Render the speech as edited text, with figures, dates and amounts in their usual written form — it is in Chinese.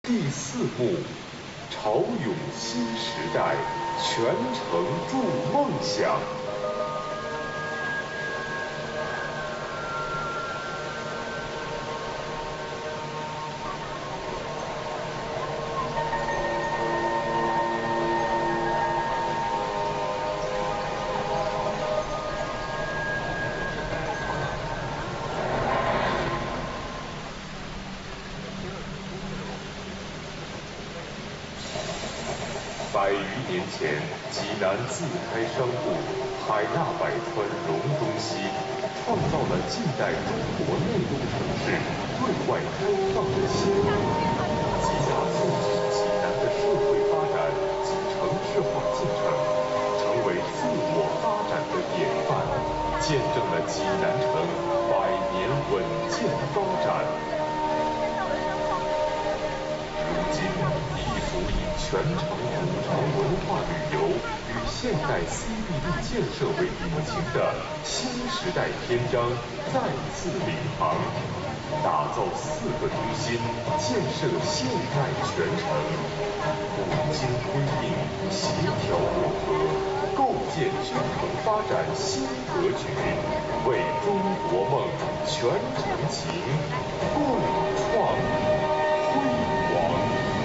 第4幕，潮涌新时代，全城筑梦想。100余年前，济南自开商埠，海纳百川，荣东西，创造了近代中国内陆城市对外开放的先例，极大促进济南的社会发展及城市化进程，成为自我发展的典范，见证了济南城100年稳健发展。如今，一幅以全城古城文化旅游与现代 CBD 建设为引擎的新时代篇章再次领航，打造4个中心，建设现代全城，古今辉映，协调融合，构建均衡发展新格局，为中国梦、全城情共创辉煌。